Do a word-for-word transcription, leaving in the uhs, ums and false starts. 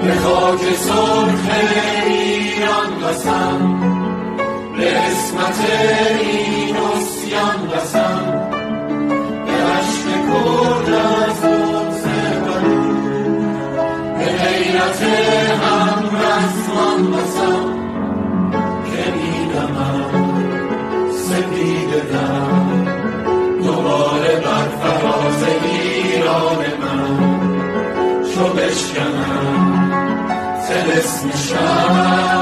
به خاک سرخ ایران قسم، به عصمت این عصیان قسم، به عشق کرد از بغض بلو، به غیرت هم رسمان قسم که میدمم سپید دم دوباره بر فراز ایران من، چو بشکنم طلسم شهر